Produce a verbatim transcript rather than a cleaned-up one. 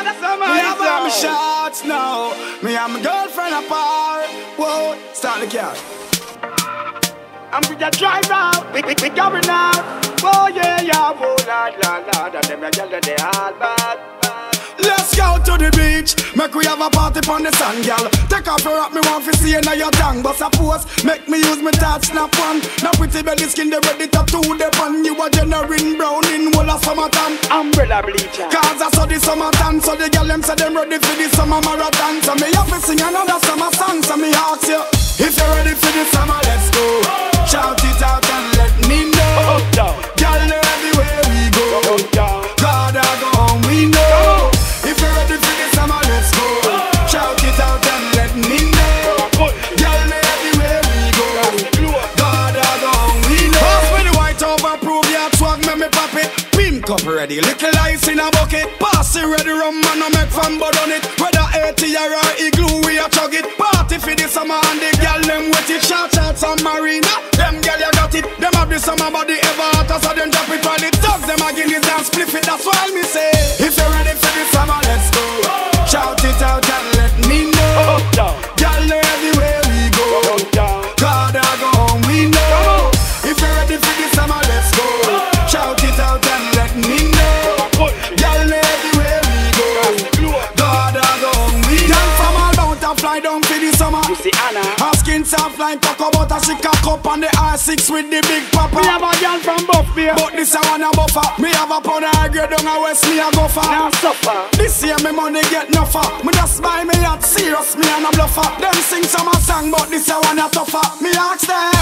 another summer. Me have all my shots now. Me and my girlfriend apart. Whoa, start the car. I'm with the driver, we, we, we going out. Oh yeah, yeah, oh lord, lord, lord. And them a girl that they all bad, bad. Let's go to the beach. Make we have a party on the sand, girl. Take off your rock, me want to see you now your tongue. Bust a pose, make me use my touch, snap one. Now pretty belly skin, they ready to do the pan. You a genuine brown in whole of summertime. Umbrella bleacher. Cause I saw the summertime, so the girl them say them ready for the summer marathon. So me have to sing another summer song. So me ask you, if you're ready for the summer, let's go. Shout it out and let me know. Girl, everywhere we go. God, I go home, we know. If you're ready for the summer, let's go. Shout it out and let me know. Girl, everywhere we go. God, I go home, we know. Pass me the white over, prove your swag, make me pop it. Pink up ready, little ice in a bucket. Pass it ready, rum man, no make fun but on it. Whether eighty or igloo, we a chug it. Party for the summer and the girl them wet it. Shout out some marina, them girl you got it. Them have the summer body ever hotter, so them drop it on it. Thugs them a guineas and split it, that's why me say, if you're ready for the summer, let's go. Shout it out and let me know. Girl everywhere we go. God, I go home, we know. If you're ready for the summer, let's go. Shout it out and let me know. Girl everywhere we go. God, I go home, we know. Girl from all bout to fly down for the summer. You see Anna, her skin soft like talk about a she cock up on the R six with the big papa. me have a girl from Buffy, but this I wanna buffer. Me have a pound of high grade down a west, me a go for. now suffer. This year me money get no for. Me just buy me yacht serious, me and a bluffer. Them sing some a song, but this I wanna tougher. Me ask them,